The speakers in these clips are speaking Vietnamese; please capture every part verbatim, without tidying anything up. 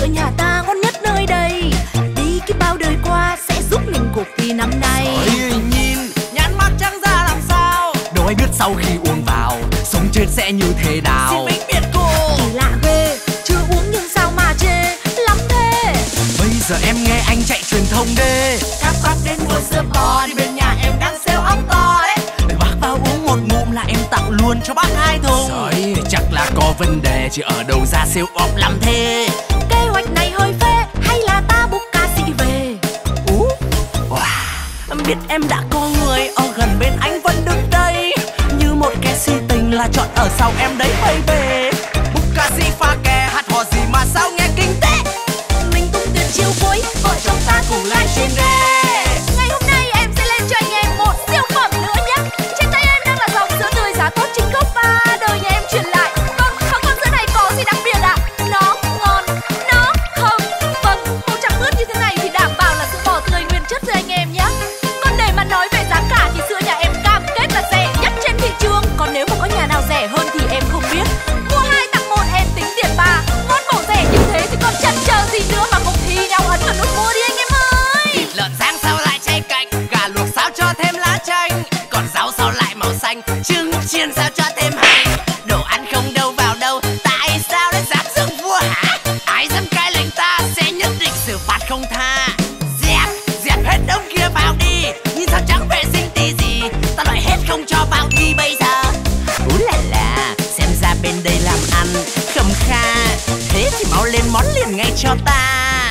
nhà ta ngon nhất nơi đây. Đi cái bao đời qua sẽ giúp mình cuộc thi năm nay. Ôi, nhìn nhãn mác trắng ra làm sao, đâu ai biết sau khi uống vào sống chết sẽ như thế nào. Xin mình biết cô kỳ lạ ghê, chưa uống nhưng sao mà chê lắm thế. Bây giờ em nghe anh chạy truyền thông đê. Các bác đến mua sữa bò đi bên nhà em đang sale ốc to đấy. Bác vào uống một ngụm là em tặng luôn cho bác hai thùng. Rồi chắc là có vấn đề chứ ở đâu ra sale ốc lắm thế. Kế hoạch này hơi phê, hay là ta book ca sĩ về. Ú, wow. Biết em đã có người ở gần bên anh vẫn đứng đây, như một kẻ si tình là chọn ở sau em đấy baby. Book ca sĩ pha kè hát hò gì mà sao nghe kinh tế. Mình tung tiền chiều cuối, vợ chồng ta cùng livestream ghê. Ngày hôm nay em sẽ lên cho anh em một siêu phẩm nữa nhé. Trên tay em đang là dòng sữa tươi giá tốt chính gốc ba đời nhà em truyền lại. Vâng, và con sữa này có gì đặc biệt ạ? Nó ngon, nó không. Vâng, một trăm ml như thế này thì đảm bảo là sữa bò tươi nguyên chất rồi anh em nhé. Còn để mà nói về giá cả thì sữa nhà em cam kết là rẻ nhất trên thị trường. Còn nếu mà có nhà nào rẻ hơn thì em không biết. Mua hai tặng một em tính tiền ba. Ngon bổ rẻ như thế thì còn chần chờ gì nữa mà cùng thi nhau ấn vào nút mua đi anh em ơi. Thịt lợn rang sao lại chay cạnh, gà luộc sao cho thêm lá chanh, còn rau sao lại màu xanh, trứng chiên sao cho thêm hành. Đồ ăn không đâu vào đâu, tại sao lại dám dâng vua hả? Ai dám cãi lệnh ta sẽ nhất định xử phạt không tha. Dẹp, dẹp hết đống kia vào đi, nhìn sao chẳng vệ sinh tí gì, ta loại hết không cho vào thi bây giờ. Ú là là, xem ra bên đây làm ăn khẩm kha, thế thì mau lên món liền ngay cho ta.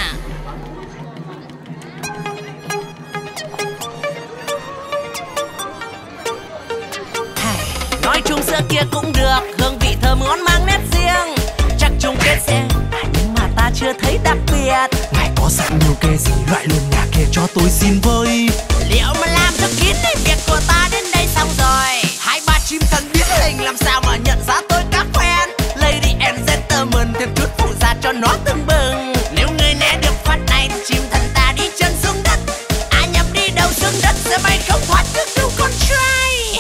Nói chung sữa kia cũng được, hương vị thơm ngon mang nét riêng. Chắc chung kết sẽ à, nhưng mà ta chưa thấy đặc biệt. Ngài có sẵn nhiều kê gì loại luôn nhà kia cho tôi xin với. Liệu mà làm cho kín thì việc của ta đến đây xong rồi. Hai ba chim thần biết hình làm sao mà nhận ra tôi các quen. Lady and gentleman thêm chút phụ gia cho nó tưng bừng. Nếu người né được phát này thì chim thần ta đi chân xuống đất. À nhầm đi đâu xuống đất giờ bay không thoát được đâu con trai.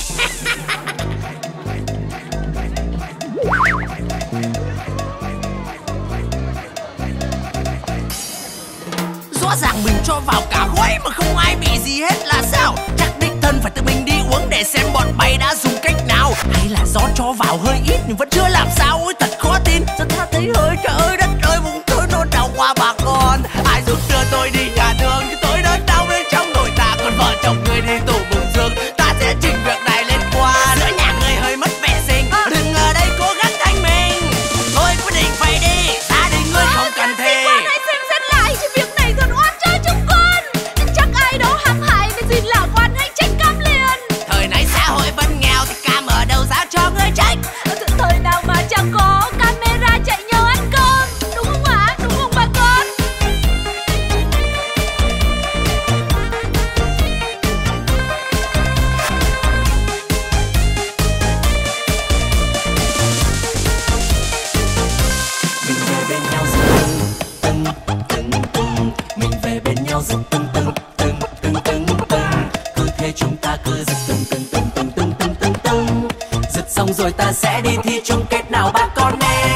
Rõ ràng mình cho vào cả gói mà không ai bị gì hết là sao? Chắc đích thân phải tự mình đi uống để xem bọn bay đã dùng cách nào. Hay là do cho vào hơi ít nhưng vẫn chưa làm sao? Ôi thật khó tin. Sao ta thấy hơi trời ơi đất ơi bụng tôi nó đau qua bà con. Ai giúp đưa tôi đi nhà thương chứ tôi đớn đau bên trong nội ta. Còn vợ chồng người đi tù bụng dương, ta sẽ trình việc này lên qua. Lỡ nhà người hơi mất vệ sinh, đừng ở đây cố gắng thanh minh. Tôi quyết định phải đi, gia đình ngươi không cần thi. Hãy xem xét lại chứ việc này thật oan cho chúng con. Chắc ai đó hãm hại nên xin lạc quan hãy trách cam liền. Thời nay xã hội vẫn nghèo thì cam ở đâu ra cho ngươi trách. Thời nào mà chẳng có camera chạy nhau ăn cơm. Đúng không ạ? Đúng không bà con? Mình về bên nhau rất từng từng từng, mình về bên nhau rất từng từng từng từng từng từng. Cứ thế chúng ta cứ giật từng từng từng từng từng từng từng từng. Giật xong rồi ta sẽ đi thi chung kết nào ba con nè.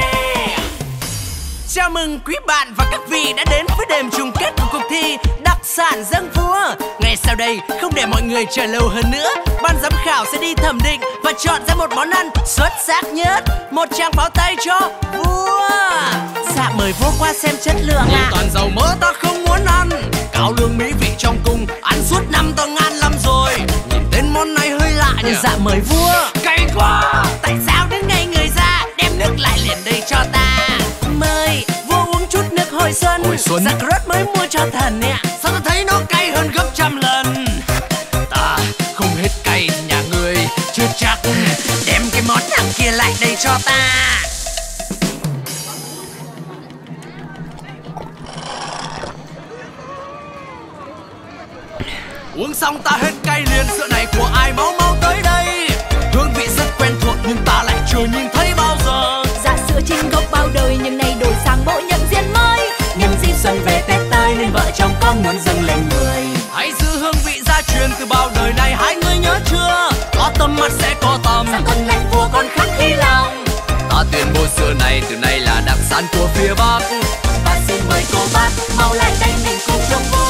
Chào mừng quý bạn và các vị đã đến với đêm chung kết của cuộc thi đặc sản dâng vua. Ngay sau đây, không để mọi người chờ lâu hơn nữa, ban giám khảo sẽ đi thẩm định và chọn ra một món ăn xuất sắc nhất. Một tràng pháo tay cho vua. Dạ mời vua qua xem chất lượng ạ. À. Toàn dầu mỡ ta không muốn ăn, cao lương mỹ vị trong cung, ăn suốt năm ta ngan lắm rồi. Nhìn tên món này hơi lạ nhỉ. Dạ mời vua. Cay quá. Tại sao đứng ngay người ra, đem nước lại liền đây cho ta. Mời vua uống chút nước hồi xuân. Hồi xuân Giặc rớt mới mua cho thần nè. Sao ta thấy nó cay hơn gấp trăm lần. Ta không hết cay nhà ngươi chưa chắc. Đem cái món hàng kia lại đây cho ta. Uống xong ta hết cay liền, sữa này của ai mau mau tới đây. Hương vị rất quen thuộc nhưng ta lại chưa nhìn thấy bao giờ. Dạ sữa chính gốc bao đời nhưng nay đổi sang bộ nhận diện mới. Nhân dịp xuân về Tết tới nên vợ chồng con muốn dâng lên người. Hãy giữ hương vị gia truyền từ bao đời này, hai người nhớ chưa? Có tâm mắt sẽ có tâm. Sao con lạnh vua con khắc khi lòng. Ta tuyên bố sữa này từ nay là đặc sản của phía Bắc. Và bát, mau lại đây mình cùng chúc vui.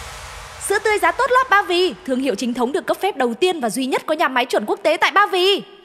Sữa tươi giá tốt Lab Ba Vì, thương hiệu chính thống được cấp phép đầu tiên và duy nhất có nhà máy chuẩn quốc tế tại Ba Vì.